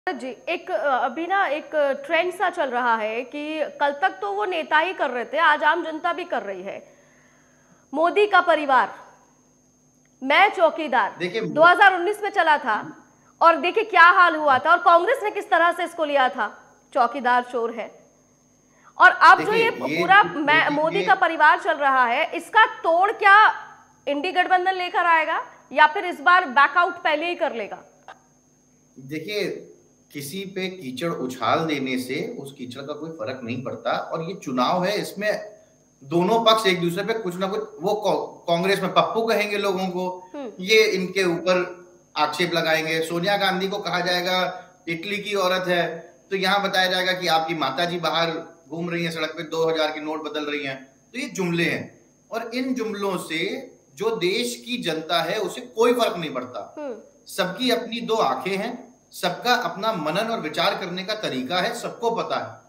जी, अभी ना एक ट्रेंड सा चल रहा है कि कल तक तो वो नेता ही कर रहे थे, आज आम जनता भी कर रही है। मोदी का परिवार, मैं चौकीदार, देखिए 2019 में चला था और देखिए क्या हाल हुआ था और कांग्रेस ने किस तरह से इसको लिया था, चौकीदार चोर है। और अब जो देखिए ये ये पूरा जिस तरीके मोदी के का परिवार चल रहा है, इसका तोड़ क्या इंडी गठबंधन लेकर आएगा या फिर इस बार बैकआउट पहले ही कर लेगा? देखिए किसी पे कीचड़ उछाल देने से उस कीचड़ का कोई फर्क नहीं पड़ता। और ये चुनाव है, इसमें दोनों पक्ष एक दूसरे पे कुछ ना कुछ, वो कांग्रेस में पप्पू कहेंगे लोगों को, ये इनके ऊपर आक्षेप लगाएंगे। सोनिया गांधी को कहा जाएगा इटली की औरत है, तो यहाँ बताया जाएगा कि आपकी माताजी बाहर घूम रही है, सड़क पे 2000 की नोट बदल रही हैं। तो ये जुमले हैं और इन जुमलों से जो देश की जनता है उसे कोई फर्क नहीं पड़ता। सबकी अपनी दो आंखें हैं, सबका अपना मनन और विचार करने का तरीका है, सबको पता है।